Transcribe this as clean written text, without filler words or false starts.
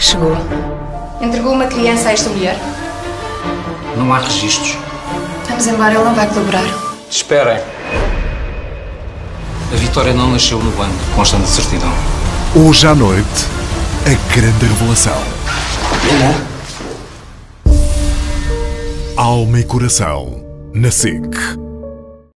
chegou. Entregou uma criança a esta mulher? Não há registros. Vamos embora, ele não vai colaborar. Esperem. A Vitória não nasceu no banco, consta na certidão. Hoje à noite, a grande revelação. Alma e coração, na SIC.